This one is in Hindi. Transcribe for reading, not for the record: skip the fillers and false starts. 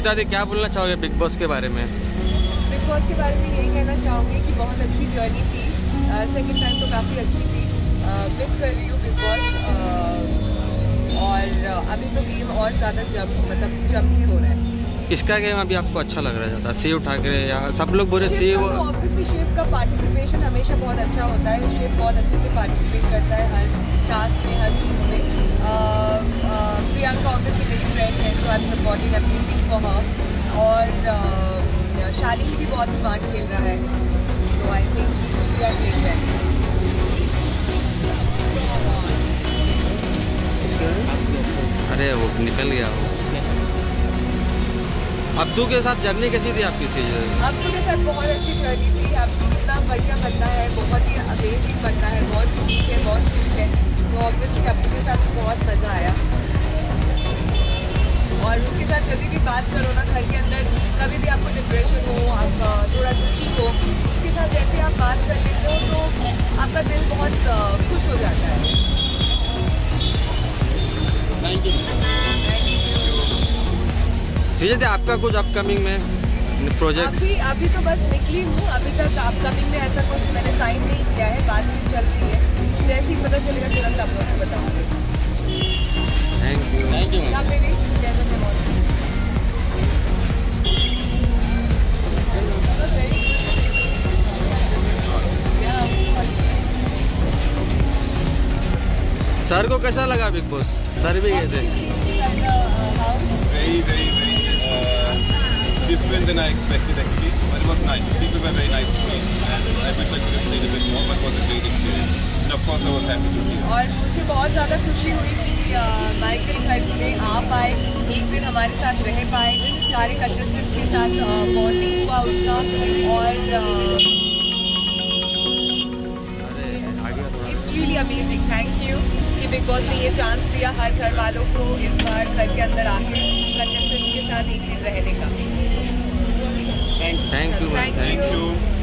श्रीजिता दी, क्या बोलना चाहोगे बिग बॉस के बारे में? बिग बॉस के बारे में यही कहना चाहूँगी कि बहुत अच्छी जर्नी थी। सेकंड टाइम तो काफ़ी अच्छी थी। मिस कर रही हूँ बिग बॉस। और अभी तो गेम और ज़्यादा जम के हो रहा है। किसका गेम अभी आपको अच्छा लग रहा है ज़्यादा? शिव ठाकरे या सब लोग बोले शिव? ऑब्वियसली शिव का पार्टिसिपेशन हमेशा बहुत अच्छा होता है। शिव बहुत अच्छे से पार्टिसिपेट करता है हर टास्क में, हर चीज़ में। प्रियंका ऑब्वियसली मेरी फ्रेंड है, so I am supporting, I am rooting for her. और शालिनी भी बहुत स्मार्ट खेल रहा है, so I think we are playing well. अरे वो निकल गया वो। अब्दू के साथ जर्नी कैसी थी आपकी? अब्दू के साथ बहुत अच्छी जर्नी थी। अब्दू इतना बढ़िया बंदा है, बहुत ही अमेजिंग बंदा है, बहुत स्वीट है, बहुत क्यूट है। तो ऑब्वियसली अब्दू के साथ बहुत मज़ा आया। और उसके साथ जब भी बात करो ना घर के अंदर, कभी भी आपको डिप्रेशन हो, आप थोड़ा दुखी हो, उसके साथ जैसे आप बात कर लेते हो तो आपका दिल बहुत खुश हो जाता है। Thank you. श्रीजिता, आपका कुछ अपकमिंग में प्रोजेक्ट? अभी तो बस निकली हूँ। अभी तक अपकमिंग में ऐसा कुछ मैंने साइन नहीं किया है, बातचीत चल रही है। जैसे ही पता चलेगा तुरंत आप लोगों को बताऊँगी। Thank you. Thank you. Sir को कैसा लगा बिग बॉस? सर भी गए थे। Very different than I expected actually, but it was nice. People were very nice to me, and I wish I could have stayed a bit more, but it was a great experience. And of course, I was happy to see it. और मुझे बहुत ज़्यादा खुशी हुई कि माइकल ब्लोम-पेप आ पाए, एक दिन हमारे साथ रह पाए, सारे कंटेस्टेंट्स के साथ बॉन्डिंग हुआ उसका। और it's really amazing. Thank you कि बिग बॉस ने ये चांस दिया हर घर वालों को इस बार घर के अंदर आके कंटेस्टेंट्स के साथ एक दिन रहने का। Thank you. Thank you.